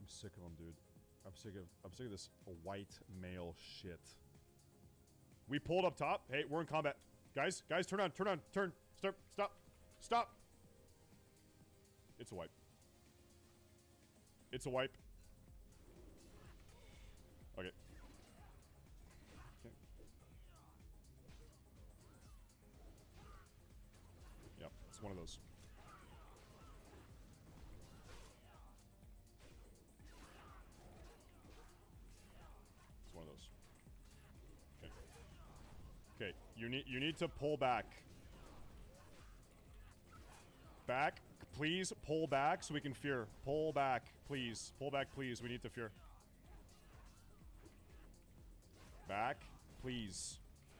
I'm sick of them, dude. I'm sick of this white male shit. We pulled up top. Hey, we're in combat. Guys, turn on, turn. Stop. It's a wipe. It's a wipe. Okay. Yep, it's one of those. It's one of those. Okay. Okay, you need to pull back. Back, please pull back so we can fear. Pull back, please. Pull back, please. We need to fear. Back, please.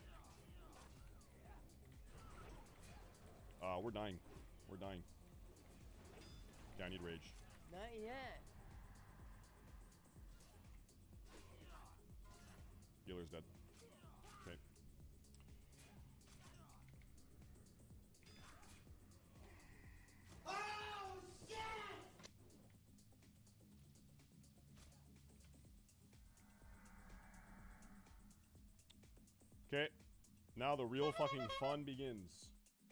We're dying. We're dying. Yeah, I need rage. Not yet. Healer's dead. Okay. Oh, shit! Okay. Now the real fucking fun begins.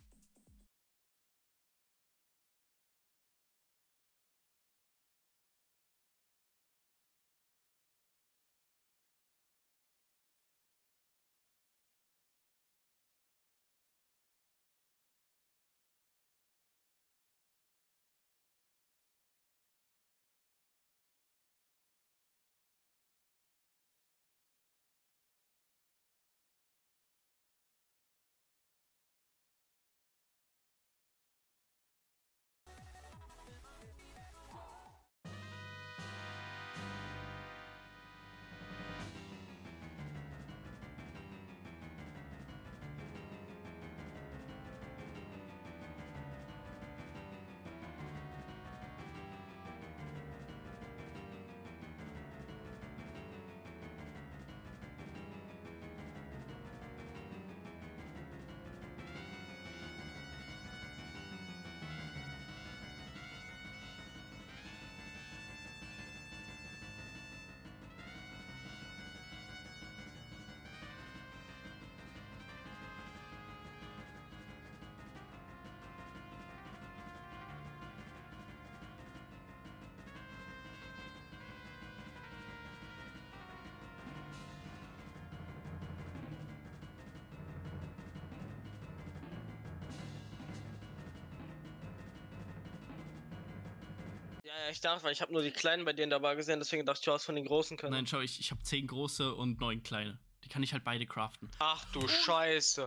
Ja, ich dachte, weil ich habe nur die Kleinen bei denen dabei gesehen, deswegen dachte ich, du hast von den Großen können. Nein, schau, ich habe 10 große und 9 kleine. Die kann ich halt beide craften. Ach du Scheiße.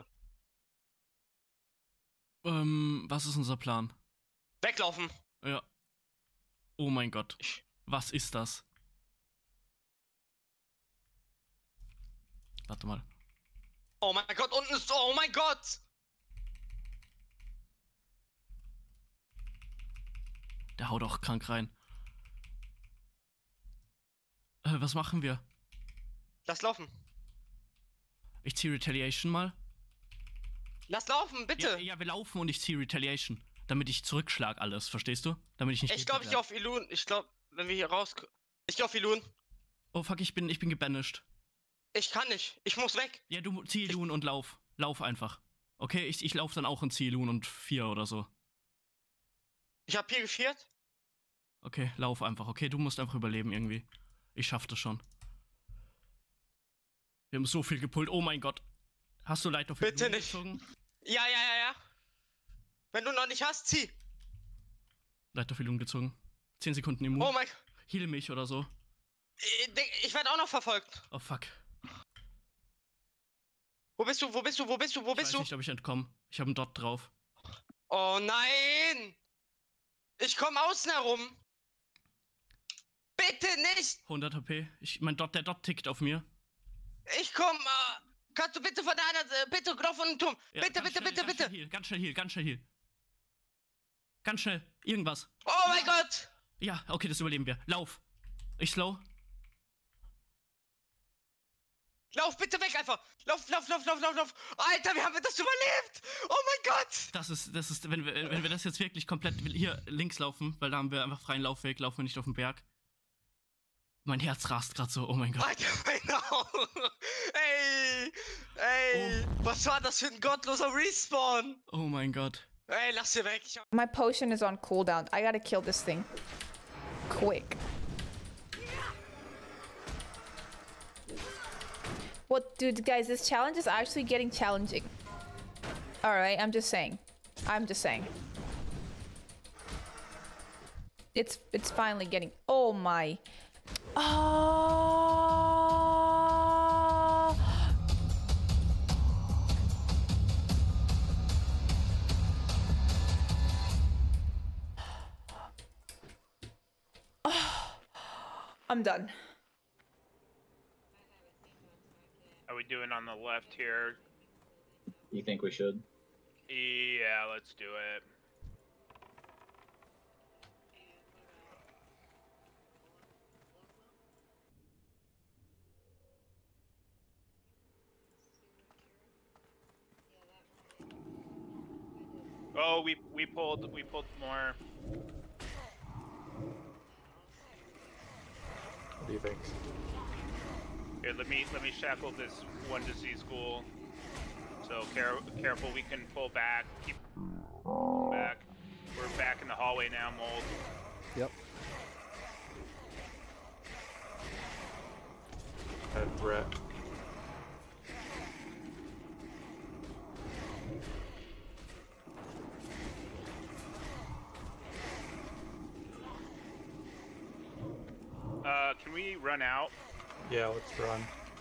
Was ist unser Plan? Weglaufen. Ja. Oh mein Gott. Was ist das? Warte mal. Oh mein Gott, unten ist... Oh mein Gott! Der haut auch krank rein. Was machen wir? Lass laufen. Ich zieh Retaliation mal. Lass laufen, bitte! Ja, wir laufen und ich zieh Retaliation. Damit ich zurückschlag alles, verstehst du? Damit ich nicht... Ich glaube, ich gehe auf Ilun. Ich glaube, wenn wir hier raus... Ich gehe auf Ilun. Oh fuck, ich bin gebanished. Ich kann nicht. Ich muss weg. Ja, du zieh Ilun und lauf. Lauf einfach. Okay, ich lauf dann auch in zieh Ilun und 4 oder so. Ich habe hier geviert. Okay, lauf einfach. Okay, du musst einfach überleben irgendwie. Ich schaff das schon. Wir haben so viel gepullt. Oh mein Gott. Hast du Light of Bitte Illusion nicht. gezogen? Ja. Wenn du noch nicht hast, zieh. Light of Illusion gezogen. 10 Sekunden immun. Oh mein Gott. Heal mich oder so. Ich werde auch noch verfolgt. Oh fuck. Wo bist du? Ich weiß nicht, ob ich entkomme. Ich habe einen Dot drauf. Oh nein! Ich komme außen herum. Bitte nicht! 100 HP. Der Dot tickt auf mir. Ich komm. Kannst du bitte von der anderen Seite. Bitte, lauf von dem Turm. Ja, bitte. Ganz schnell heal. Ganz schnell. Irgendwas. Oh mein Gott! Ja, okay, das überleben wir. Lauf. Ich slow. Lauf bitte weg einfach! Lauf! Alter, wie haben wir das überlebt? Oh mein Gott! Das ist, wenn wir das jetzt wirklich komplett hier links laufen, weil da haben wir einfach freien Laufweg, laufen wir nicht auf den Berg. Mein Herz rast gerade so, oh mein Gott. Alter, mein Auge. Ey, was war das für ein gottloser Respawn? Oh mein Gott. Ey, lass sie weg. My potion is on cooldown. I gotta kill this thing. Quick. What, dude, guys, this challenge is actually getting challenging. Alright, I'm just saying. It's finally getting... Oh my... Oh... I'm done. Are we doing on the left here? You think we should? Yeah, let's do it. Oh, we pulled more. What do you think? Here, let me shackle this one disease ghoul. So careful, we can pull back. Keep back. We're back in the hallway now, Mold. Yep. Had threat. Can we run out? Yeah, let's run.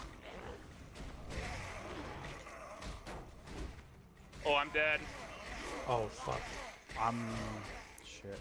Oh, I'm dead. Oh, fuck. Shit.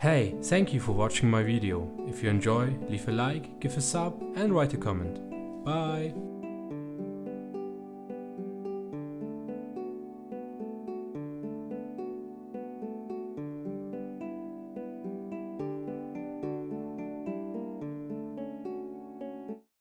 Hey, thank you for watching my video. If you enjoy, leave a like, give a sub and write a comment. Bye!